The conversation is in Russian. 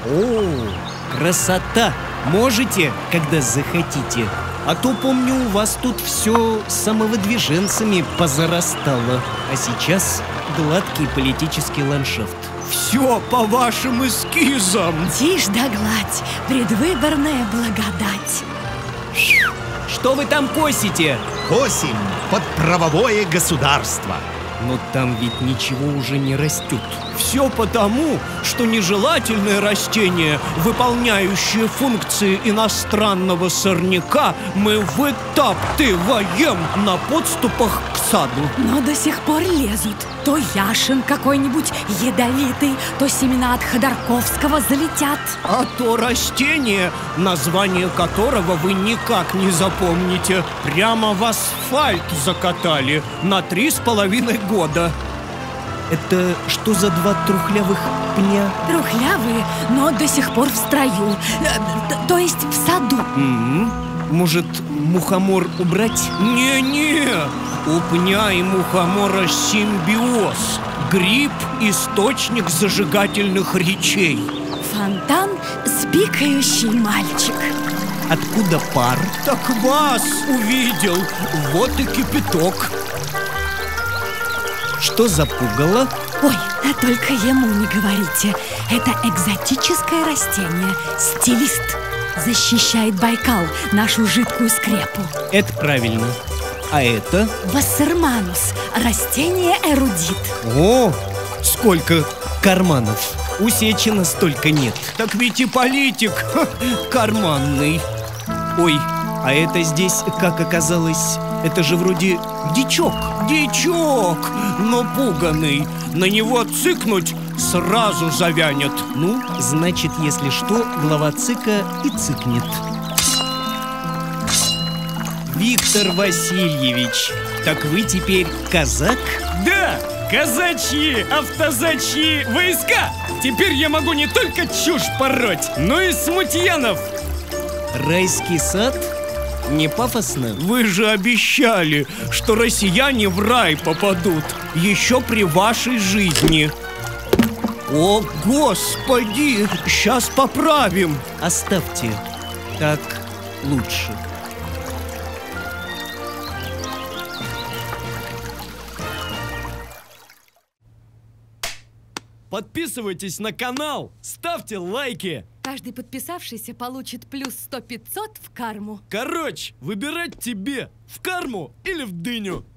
О, красота! Можете, когда захотите. А то, помню, у вас тут все самовыдвиженцами позарастало. А сейчас гладкий политический ландшафт. Все по вашим эскизам. Тишь да гладь, предвыборная благодать. Что вы там косите? Косим под правовое государство. Но там ведь ничего уже не растет. Все потому, что нежелательное растение, выполняющее функции иностранного сорняка, мы вытаптываем на подступах к саду. Но до сих пор лезут. То яшин какой-нибудь ядовитый, то семена от Ходорковского залетят. А то растение, название которого вы никак не запомните, прямо в асфальт закатали на 3,5 года. Это что за два трухлявых пня? Трухлявые, но до сих пор в строю. То есть в саду. Может, мухомор убрать? Не-не, у пня и мухомора симбиоз. Гриб – источник зажигательных речей. Фонтан – спикающий мальчик. Откуда пар? Так вас увидел. Вот и кипяток. Что за пугало? Ой, только ему не говорите. Это экзотическое растение, стилист. Защищает Байкал, нашу жидкую скрепу. Это правильно. А это? Вассерманус, растение эрудит. О, сколько карманов. У Сечина столько нет. Так ведь и политик карманный. Ой, а это здесь, как оказалось, это же вроде дичок. Дичок, но пуганый. На него цыкнуть сразу завянет. Ну, значит, если что, глава ЦИКа и цыкнет. Виктор Васильевич, так вы теперь казак? Да, казачьи, автозачьи войска. Теперь я могу не только чушь пороть, но и смутьянов. Райский сад? Не пафосно? Вы же обещали, что россияне в рай попадут еще при вашей жизни. О, Господи! Сейчас поправим. Оставьте. Так лучше. Подписывайтесь на канал, ставьте лайки. Каждый подписавшийся получит плюс 100-500 в карму. Короче, выбирать тебе, в карму или в дыню.